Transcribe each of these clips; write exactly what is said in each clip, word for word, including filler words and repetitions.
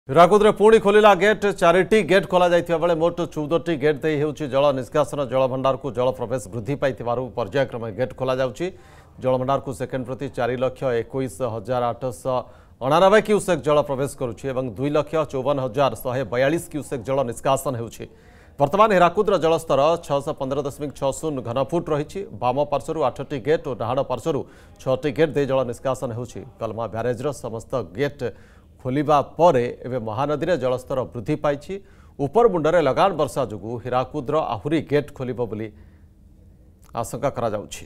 ହୀରାକୁଦ ରେ पुणी खोलिला gate charity gate खोल बेले मोट चौदह टी गेट दे होउछि जल निष्कासन जल भंडार को जल प्रवेश वृद्धि पाइथिबारु पर्यायक्रमे गेट खोल जाउछि। जल भंडार को सेकेंड प्रति चार लक्ष इक्कीस हजार आठश अणानबे क्यूसेक जल प्रवेश करुछि एवं दुई लक्ष चौवन हजार शहे बयालीस क्यूसेक जल निष्कासन होउछि। वर्तमान हୀराकुदर जलस्तर छःश पंद्रह दशमिक छः शून्य घनफुट रही। बाम पार्श्वर आठ टी गेट और डाहाण पार्श्वर छः टी गेट दे जल निष्कासन होउछि। कलमा ब्यारेजर समस्त गेट खोलिबा परे एवं महानदी रे जलस्तर वृद्धि पाइछि। उपर मुंडरे लगान वर्षा जोगु हীराकुदर आहुरी गेट खोलिबो बोली आशंका करा जाउछि।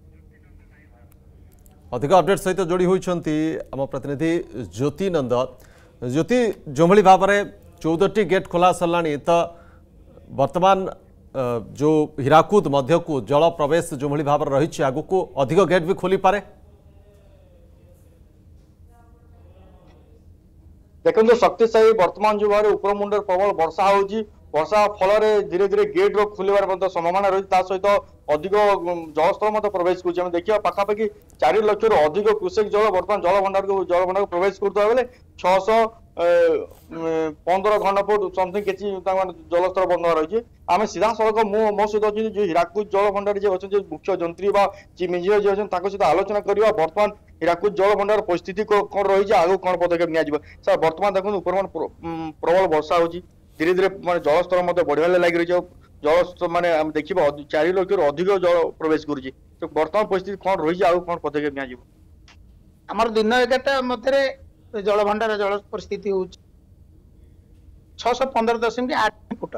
अधिक अपडेट सहित जोड़ी होइछंती आम प्रतिनिधि ज्योति नंद। ज्योति जो भली भाव में चौदह टी गेट खोला सरलाणी तो वर्तमान जो हীराकुद मध्य को जल प्रवेश जो भली भाव रही आगु को अधिक गेट भी खोली पारे। देखो शक्तिशाली वर्तमान जो भाव उपर मुंडर प्रबल वर्षा होगी वर्षा फल धीरे धीरे गेट रो खुलिबार संभावना रही सहित अधिक जलस्तर प्रवेश कर देखिए पाखापाखि चार लक्ष रु अधिक क्यूसेक जल वर्तमान जल भंडार को जल भंडार को प्रवेश करता बेले छःश पंद्रह घनफुट समथिंग किसी जलस्तर बंद रही। आम सीधा सड़क मो मो सहित अच्छी जो हীराकुद जल भंडार जी अच्छे मुख्य जंत्री इंजीनियर जी अच्छे सहित आलोचना करवा वर्तमान हীराकुद जल भंडार परिस्थिति कौन रही आगे कौन पदक्षेप नि सर वर्तमान देखो ऊपर प्रबल वर्षा होगी धीरे धीरे मैं जलस्तर बढ़िया लगी रही जल माने देखिए चार लक्ष अधिक जल प्रवेश करुँच तो वर्तमान परिस्थिति कौन रही आगे कौन पदक्षेप नि आमर दिन एगारटा मध्य जल भंडार जल परिस्थिति हो छःश पंद्रह दशमिक आठ फुट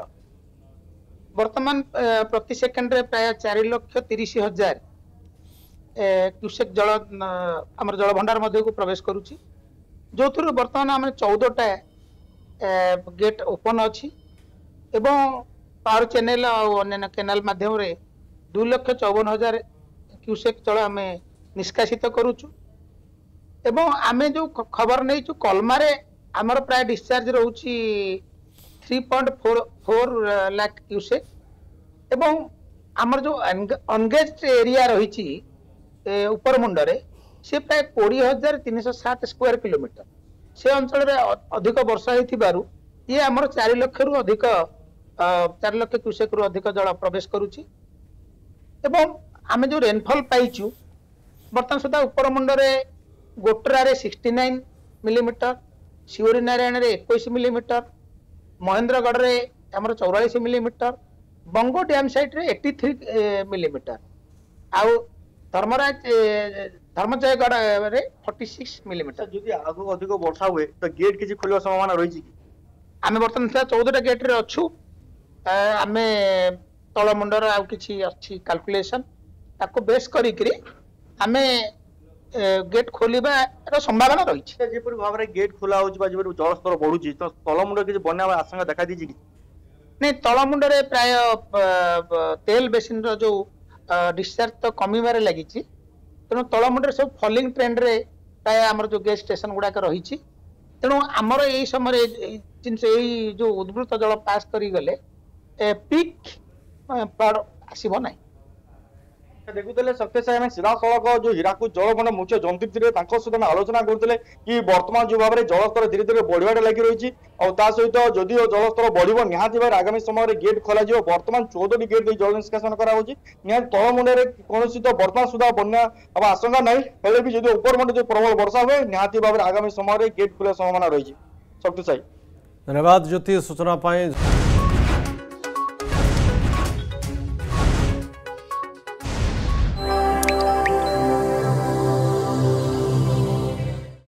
वर्तमान प्रति सेकेंड रे प्राय चार लक्ष तीस हजार क्यूसेक जल आमर जल भंडार मध्य को प्रवेश करुच्ची जो थ्रु वर्तमान आम चौदहटा गेट ओपन अच्छी एवं पावर चैनल और केनाल माध्यम रे दो लक्ष चौवन हजार क्यूसेक जल आम निष्कासित करुचु एवं आमे जो खबर नहीं छु कलमारे आमर प्राय डिस्चार्ज रोची three point four four lakh cusec एवं आमर जो अनगेज एरिया रही उपर मुंडरे से प्राय कोड़ी हजार तीन सौ सात स्क्वायर किलोमीटर से अंचल अधिक वर्षा होइथिबारु ये आमर चार लक्ष रु अधिक चार लक्ष क्यूसेक रु अधिक जल प्रवेश करुची एवं आमे जो रेनफॉल पाइचु वर्तमान सुधा उपर मुंडरे गोटरा रे sixty nine millimetre Shivri Narayan रे इक्कीस मिलीमीटर महेंद्रगढ़ रे हमर चौरालीस मिलीमीटर बंगो डैम साइट रे तिरासी मिलीमीटर आउ धर्मराज धर्मजयगढ़ रे छियालीस मिलीमीटर जदि आगु अधिक वर्षा हुए तो गेट किसी खोलिबा संभावना रही कि आमे वर्तमान चौदह टा गेट रे अछु आमे तळ मुंडर आउ किछि अछि कैलकुलेशन ताको बेस करी करी आमे गेट खोलिबा संभावना रही जेपरि भाव में गेट खोला होछि जलस्तर बढ़ुछि तो तलमुंड किसी बन्या आशंका देखा दी नहीं तलमुंड रे प्राय तेल बेसिन रो जो डिस्चार्ज तो कमीबार लगी तेणु तलमुंड सब फॉलिंग ट्रेंड रे प्राय आमर जो गेट स्टेशन गुड़ाक रही तेणु आमर यही समय जिनस यही जो उद्वृत जल पास करी गले पिक आसीबो नहीं देखुले शक्तिशाली आम सीधा सड़क जो हীराकुद जल भंडार मुख्य जंत्री सहित आलोचना करते कि वर्तमान जो भाव में जलस्तर धीरे धीरे बढ़िया लगी रही और सहित जदि जलस्तर बढ़ निहाती भाव आगामी समय गेट खोल वर्तमान चौदह गेट दे जल निष्कासन कर तलमुंडे कौन तो वर्तमान सुधा बन्या अब आशंका नहीं हेले भी जो उपर मुंडे जो प्रबल वर्षा हुए निहाती भाव आगामी समय गेट खोल संभावना रही। शक्तिशाली धन्यवाद ज्योति सूचना।